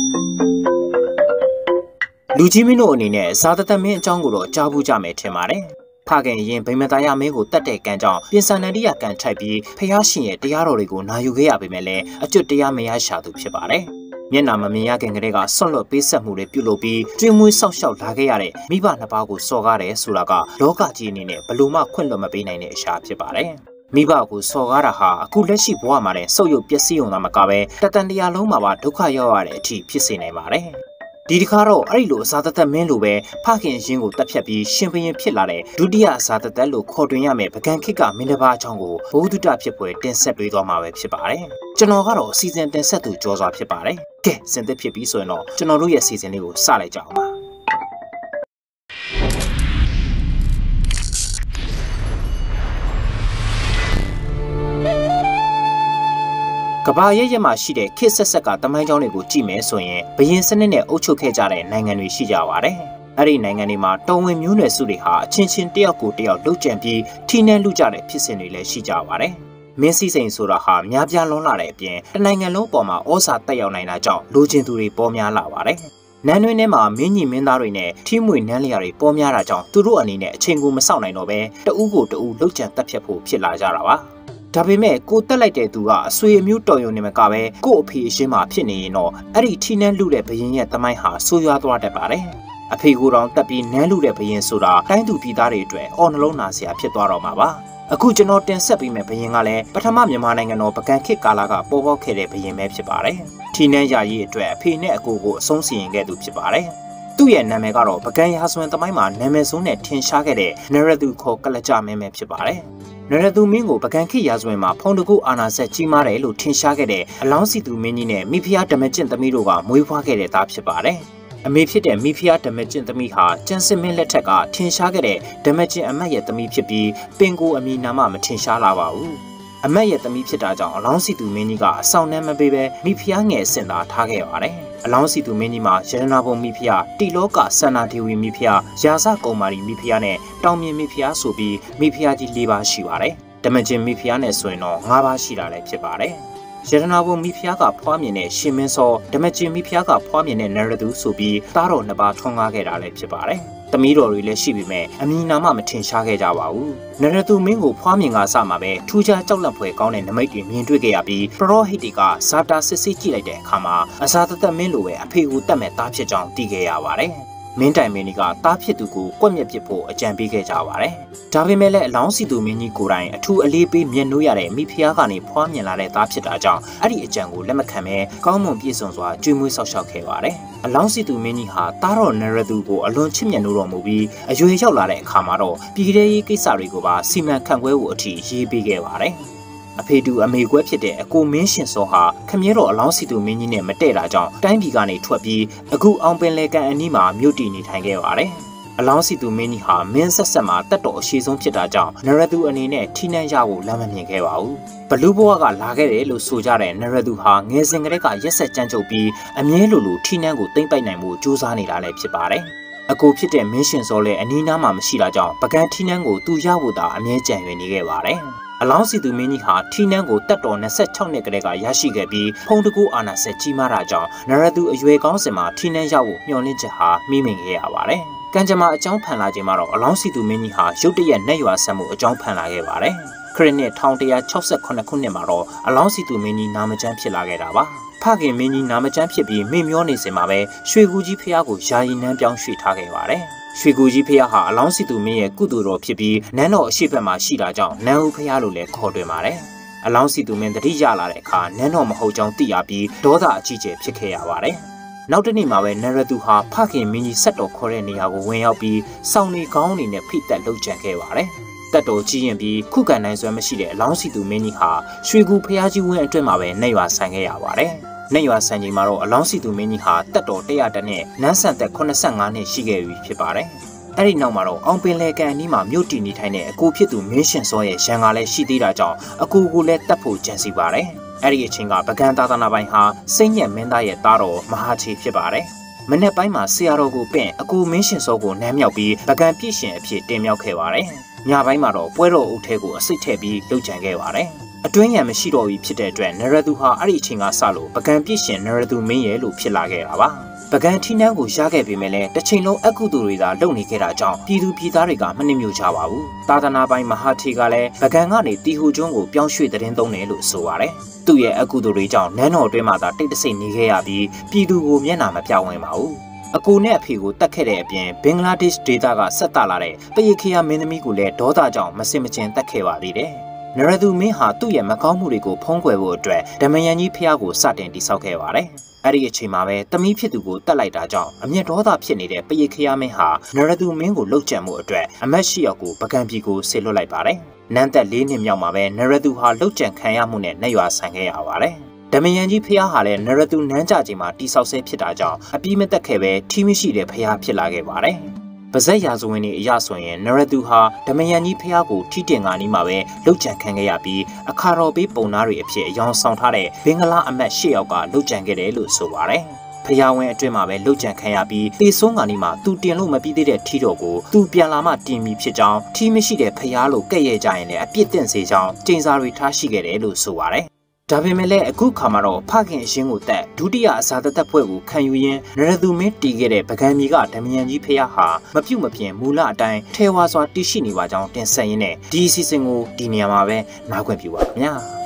လူကြီးမင်းတို့အနေနဲ့ဇာတသက်မင်းအကြောင်းကိုတော့ကြားဘူးကြမယ်ထင်ပါတယ်။ဖခင်ရင်ဗိမသာယမင်းကိုတတ်တဲ့ကံကြောင့်ပြင်ဆန်နန္ဒိယကံထိုက်ပြီးဖះရှင်ရဲ့တရားတော်တွေကိုနာယူခဲ့ရပေမဲ့လည်းအကျွတ်တရားမရရှာသူဖြစ်ပါတယ်။မျက်နာမမြင်ရခင်ကတည်းကဆွန့်လွတ်ပေးဆက်မှုတွေပြုလုပ်ပြီးကျွေးမွေးဆောက်ရှောက်လာခဲ့ရတဲ့မိဘနှစ်ပါးကိုစော်ကားတယ်ဆိုတာကလောကကြီးအနေနဲ့ဘလို့မှခွင့်လွှတ်မပေးနိုင်တဲ့အရာဖြစ်ပါတယ်။မိဘကိုစော်ကားတာဟာအခုလက်ရှိဘဝမှာလည်းဆုပ်ယုပ်ပျက်စီးုံသာမကပဲတတန်တရားလုံးမှာပါဒုက္ခရောက်ရတဲ့အထိဖြစ်စေနိုင်ပါတယ်။ဒီတစ်ခါတော့အဲ့ဒီလိုအစာတသက်မင်းလိုပဲဖခင်ရင်းကိုတက်ဖြတ်ပြီးရှင်ဘရင်ဖြစ်လာတဲ့ဒုတိယအစာတသက်လို့ခေါ်တွင်ရမယ်ပကံခိကမင်းတစ်ပါးအကြောင်းကိုဘုဒ္ဓတဖြစ်ပွဲတင်ဆက်ပေးသွားမှာပဲဖြစ်ပါတယ်ကျွန်တော်ကတော့အစီအစဉ်တင်ဆက်သူကြောစွာဖြစ်ပါတယ်ကဲစင်သက်ဖြစ်ပြီးဆိုရင်တော့ကျွန်တော်တို့ရဲ့အစီအစဉ်လေးကိုစလိုက်ကြအောင်ပါကဘာရဲ့ရက်မှာရှိတဲ့ခေတ်ဆက်ဆက်ကတမိုင်းကြောင်းတွေကိုကြည့်မယ်ဆိုရင်ဘရင်စနစ်နဲ့အုပ်ချုပ်ခဲ့ကြတဲ့နိုင်ငံတွေရှိကြပါတယ်။အဲ့ဒီနိုင်ငံတွေမှာတော်ဝင်မျိုးနွယ်စုတွေဟာအချင်းချင်းတယောက်ကိုတယောက်လှုပ်ကြံပြီးထိနှဲလူကြတဲ့ဖြစ်စဉ်တွေလည်းရှိကြပါတယ်။မင်းစည်းစိမ်ဆိုတာဟာများပြားလွန်းလာတဲ့အပြင်တနိုင်ငံလုံးပေါ်မှာဩဇာတက်ရောက်နိုင်တာကြောင့်လူချင်းသူတွေပေါ်များလာပါတယ်။နန်းတွင်းထဲမှာမင်းညီမင်းသားတွေနဲ့ထိမွေနန်းလျာတွေပေါ်များတာကြောင့်သူတို့အနေနဲ့အချိန်ကိုမစောင့်နိုင်တော့ဘဲတဦးကိုတဦးလှုပ်ကြံတက်ဖြတ်ဖို့ဖြစ်လာကြတာပါ။ဒါပေမဲ့ကိုတက်လိုက်တဲ့သူကအဆွေအမျိုးတော်ရုံနေမှာကပဲကို့အဖေအရှင်းမှာဖြစ်နေရင်တော့အဲ့ဒီထိနှန်းလူတဲ့ဘရင်ရဲ့တမိုင်းဟာဆိုးရွားသွားတတ်ပါတယ်။အဖေကိုယ်တော်တက်ပြီးနန်းလူတဲ့ဘရင်ဆိုတာတိုင်းသူပြည်သားတွေအတွက်အော်နှလုံးနာစရာဖြစ်သွားတော့မှာပါ။အခုကျွန်တော်တင်ဆက်ပေးမယ့်ဘရင်ကလည်းပထမမြန်မာနိုင်ငံတော်ပကံခေတ်ကာလကပေါ်ပေါက်ခဲ့တဲ့ဘရင်ပဲဖြစ်ပါတယ်။ထိနှန်းရာကြီးအတွက်အဖေနဲ့အကိုကိုအဆုံးစီရင်ခဲ့သူဖြစ်ပါတယ်။သူ့ရဲ့နာမည်ကတော့ပကံရာဇဝင်တမိုင်းမှာနာမည်ဆိုးနဲ့ထင်ရှားခဲ့တဲ့နရသူခေါ်ကလကြမင်းပဲဖြစ်ပါတယ်။နရသူမင်းကိုပကံခေတ်ရာဇဝင်မှာဖုံတကုအာနာဆက်ကြီးမားတယ်လို့ထင်ရှားခဲ့တဲ့အလောင်းစီသူမင်းကြီးနဲ့မိဖုရားဓမ္မကျင့်သမီးတို့ကမွေးဖွားခဲ့တဲ့သားဖြစ်ပါတယ်။အမေဖြစ်တဲ့မိဖုရားဓမ္မကျင့်သမီးဟာကျန်စစ်မင်းလက်ထက်ကထင်ရှားခဲ့တဲ့ဓမ္မကျင့်အမတ်ရဲ့သမီးဖြစ်ပြီးပင်ကိုအမည်နာမမထင်ရှားလာပါဘူး။အမတ်ရဲ့သမီးဖြစ်တာကြောင့်အလောင်းစီသူမင်းကြီးကအဆောင်နှမ်းမပေးဘဲမိဖုရားငယ်စင်သာထားခဲ့ပါတယ်။အလောင်းစီသူမင်းကြီးမှာရတနာဘုံမိဖုရားတိလောကဆန္နာဒေဝီမိဖုရားရာဇကုံမာရီမိဖုရားနဲ့တောင်မြင်မိဖုရားဆိုပြီးမိဖုရားကြီး၄ပါးရှိပါတယ်။ဓမ္မကျင်မိဖုရားနဲ့ဆိုရင်တော့၅ပါးရှိတာလည်းဖြစ်ပါတယ်။ရတနာဘုံမိဖုရားကဖွားမြင်တဲ့ရှင်မင်းစောဓမ္မကျင်မိဖုရားကဖွားမြင်တဲ့နရသူဆိုပြီးသားတော်နှစ်ပါးထွန်းကားခဲ့တာလည်းဖြစ်ပါတယ်။သမီးတော်တွေလည်းရှိပေမဲ့အမည်နာမမထင်ရှားခဲ့ကြပါဘူး။နရသူမင်းကိုဖွားမြင်ကစမှာပဲထူးခြားကြောက်လန့်ဖွယ်ကောင်းတဲ့နမိတ်တွေမြင်တွေ့ခဲ့ရပြီးပရောဟိတ်တွေကဇာတာစစ်စစ်ကြည့်လိုက်တဲ့အခါမှာအစာတသက်မင်းလိုပဲအဖေကိုတတ်မဲ့သားဖြစ်ကြောင်းသိခဲ့ရပါတယ်။မင်းတိုင်မင်းကြီးကတားဖြစ်သူကိုကွက်မြက်ပစ်ဖို့အကြံပေးခဲ့ကြပါတယ်။ဒါပေမဲ့လည်းအလောင်းစီသူမင်းကြီးကိုယ်တိုင်အထူးအလေးပေးမျက်နှိုးရတဲ့မိဖုရားကနေဖွားမြင်လာတဲ့သားဖြစ်တာကြောင့်အဲ့ဒီအကြံကိုလက်မခံဘဲကောင်းမွန်ပြည့်စုံစွာကျွေးမွေးဆောက်ရှောက်ခဲ့ပါတယ်။အလောင်းစီသူမင်းကြီးဟာတားတော်နရသူကိုအလွန်ချစ်မြတ်နိုးတော်မူပြီးအရွယ်ရောက်လာတဲ့အခါမှာတော့ပြည်ထရေးကိစ္စတွေကိုပါစီမံခန့်ခွဲဖို့အထိရေးပေးခဲ့ပါတယ်။အဖေတူအမေကွဲဖြစ်တဲ့အကိုမင်းရှင်စောဟာခမည်းတော်အလောင်းစီသူမင်းကြီးနဲ့မတည့်တာကြောင့်တိုင်းပြည်ကနေထွက်ပြီးအခုအောင်ပင်လယ်ကန်အနီးမှာမြို့တည်နေထိုင်ခဲ့ပါတယ်။အလောင်းစီသူမင်းကြီးဟာမင်းဆက်ဆက်မှာတက်တော်အရှိဆုံးဖြစ်တာကြောင့်နရသူအနေနဲ့ထိနှံရဖို့လမ်းမမြင်ခဲ့ပါဘူး။ဘလူးဘွားကလာခဲ့တယ်လို့ဆိုကြတဲ့နရသူဟာငယ်စဉ်ကတည်းကရက်ဆက်ကြမ်းကြုတ်ပြီးအမြဲလိုထိနှံကိုသိမ့်ပိုက်နိုင်မှုစူးစမ်းနေတာလည်းဖြစ်ပါတယ်။အကိုဖြစ်တဲ့မင်းရှင်စောလည်းအနီးနားမှာမရှိတာကြောင့်ပကံထိနှံကိုသူရဖို့သာအမြဲကြံရွယ်နေခဲ့ပါတယ်။အလောင်းစီသူမင်းကြီးဟာထိနှံကိုတက်တော်26နှစ်ကလေးကရရှိခဲ့ပြီးဖုံတကူအာနာဆက်ကြီးမားတာကြောင့်နရသူအရွယ်ကောင်းစင်မှာထိနှံရောက်ဖို့မျှော်လင့်ချက်ဟာမိမိခဲ့ရပါတယ်။ကံကြမ္မာအကြောင်းဖန်လာခြင်းမှာတော့အလောင်းစီသူမင်းကြီးဟာရုတ်တရက်နဲ့ရွာဆက်မှုအကြောင်းဖန်လာခဲ့ပါတယ်။ခရစ်နှစ်1168ခုနှစ်မှာတော့အလောင်းစီသူမင်းကြီးနာမကျန်းဖြစ်လာခဲ့တာပါ။ဖခင်မင်းကြီးနာမကျန်းဖြစ်ပြီးမိမျောနေစဉ်မှာပဲရွှေကူကြီးဖះကိုယာယီနန်းပြောင်းရွှေ့ထားခဲ့ပါတယ်။ရွှေကူကြီးဖះဟာအလောင်းစီသူမင်းရဲ့ကုသိုလ်တော်ဖြစ်ပြီးနန်းတော်အရှိတ်ဘက်မှာရှိတာကြောင့်နန်းဦးဖះလို့လည်းခေါ်တွင်ပါတယ်။အလောင်းစီသူမင်းတတိရလာတဲ့အခါနန်းတော်မဟုတ်ကြောင်းသိရပြီးဒေါသအကြီးကျယ်ဖြစ်ခဲ့ရပါတယ်။နောက်တစ်နေ့မှာပဲနရသူဟာဖခင်မင်းကြီးဆက်တော်ခေါ်တဲ့နေရာကိုဝင်ရောက်ပြီးစောင်းနေကောင်းနေနဲ့ဖိတက်လှုပ်ကြံခဲ့ပါတယ်။တက်တော်ကြီးရင်ပြီးခုခံနိုင်စွမ်းမရှိတဲ့အလောင်းစီသူမင်းကြီးဟာရွှေကူဖះကြီးဝင်းအတွင်းမှာပဲနှက်ရွာဆိုင်ခဲ့ရပါတယ်။နှက်ရွာဆိုင်ချိန်မှာတော့အလောင်းစီသူမင်းကြီးဟာတက်တော်100နဲ့နန်းဆန်သက်85နှစ်ရှိခဲ့ပြီဖြစ်ပါတယ်။အဲ့ဒီနောက်မှာတော့အောင်ပင်လယ်ကန်အနီးမှာမြို့တည်နေထိုင်တဲ့အကူဖြစ်သူမင်းရှင်စောရဲ့ရန်ကလည်းရှိသေးတာကြောင့်အကူကိုလည်းတတ်ဖို့ကြံစီပါတယ်။အဲ့ဒီအချိန်ကပကံသာသနာပိုင်ဟာစိတ်ညက်မင်းသားရဲ့သားတော်မဟာချီဖြစ်ပါတယ်။မနေ့ပိုင်းမှာဆရာတော်ကိုပင့်အကူမင်းရှင်စောကိုနမ်းမြောက်ပြီးပကံပြည့်ရှင်အဖြစ်တင်မြောက်ခဲ့ပါတယ်။ညပိုင်းမှာတော့ပွဲတော်အုပ်ထဲကိုအစိတ်ထည့်ပြီးလှုပ်ကြံခဲ့ပါတယ်။အတွင်းရံမရှိတော့ဘူးဖြစ်တဲ့အတွက်နရသူဟာအဲ့ဒီအချိန်ကစလို့ပကံပြစ်ရှင်နရသူမင်းရဲ့လို့ဖြစ်လာခဲ့တာပါပကံထီနှန်းကိုရခဲ့ပေမဲ့လည်းတစ်ချိန်လုံးအကုသိုလ်တွေသာလုပ်နေခဲ့တာကြောင့်ပြည်သူပြည်သားတွေကမနှိမ့်ညွတ်ကြပါဘူးသာသနာပိုင်မဟာထေကလည်းပကံကနေတီဟူကျွန်းကိုပြောင်းရွှေ့သတင်းသုံးတယ်လို့ဆိုပါတယ်သူ့ရဲ့အကုသိုလ်တွေကြောင့်နန်းတော်အတွင်းမှာသာတိတ်တဆိတ်နေခဲ့ရပြီးပြည်သူကိုမျက်နှာမပြောင်းဝင်ပါဘူးအကိုနဲ့အဖေကိုတတ်ခဲ့တဲ့အပြင်ဘင်္ဂလားဒေ့ရှ်ဒေသကဆက်တာလာတဲ့ပရိခေယမင်းသမီးကိုလည်းဒေါသကြောင့်မစင်မချင်းတတ်ခဲ့ပါသေးတယ်နရသူမင်းဟာသူ့ရဲ့မကောင်းမှုတွေကိုဖုံးကွယ်ဖို့အတွက်ဓမယန်ကြီးဖျားကိုစတင်တိဆောက်ခဲ့ပါတယ်။အဲ့ဒီအချိန်မှာပဲတမီးဖြစ်သူကိုတတ်လိုက်တာကြောင့်အမျက်ဒေါသဖြစ်နေတဲ့ပရိခယာမင်းဟာနရသူမင်းကိုလှုပ်ကြံမှုအတွက်အမတ်၈ယောက်ကိုပကံပြည်ကိုဆေလွတ်လိုက်ပါတယ်။နန်းသက်၄နှစ်မြောက်မှာပဲနရသူဟာလှုပ်ကြံခံရမှုနဲ့နှက်ရွာဆန်ခဲ့ရပါတယ်။ဓမယန်ကြီးဖျားဟာလည်းနရသူနန်းကြချိန်မှာတိဆောက်ဆဲဖြစ်တာကြောင့်အပြီးမတက်ခဲ့ပဲထီးမရှိတဲ့ဖျားဖြစ်လာခဲ့ပါတယ်။ပါဇက်ရာဇဝင်တွေအရဆိုရင်နရသူဟာဓမယန်ကြီးဖျားကိုထိတင်ကာနီးမှာပဲလှုပ်ကြံခံခဲ့ရပြီးအခါတော်ပေးပုံနာတွေအဖြစ်အယောင်ဆောင်ထားတဲ့ဘင်္ဂလားအမတ်၈ယောက်ကလှုပ်ကြံခဲ့တယ်လို့ဆိုပါတယ်။ဖျားဝင်အတွင်းမှာပဲလှုပ်ကြံခံရပြီးတေဆုံးကာနီးမှာသူတင်လို့မပြီးသေးတဲ့ထီတော်ကိုသူပြန်လာမှတင်ပြီးဖြစ်ကြောင်းထီမရှိတဲ့ဖျားလို့ကဲ့ရဲ့ကြရင်လည်းအပြစ်တင်စေကြောင်းကျင်းစာတွေထားရှိခဲ့တယ်လို့ဆိုပါတယ်။ဒါပေမဲ့လည်းအခုခါမှာတော့ဖခင်အရှင်ကိုတက်ဒုတိယအစာသက်ဖွဲ့ကိုခံယူရင်းနရသူမင်းတီးခဲ့တဲ့ပကံမီကဓမယန်ကြီးဖျားဟာမပြုတ်မပြင်းမူလအတိုင်းထဲဝါစွာတည်ရှိနေပါကြောင်းတင်ဆက်ရင်းနဲ့ဒီအစီအစဉ်ကိုဒီနေရာမှာပဲနားခွင့်ပြုပါခင်ဗျာ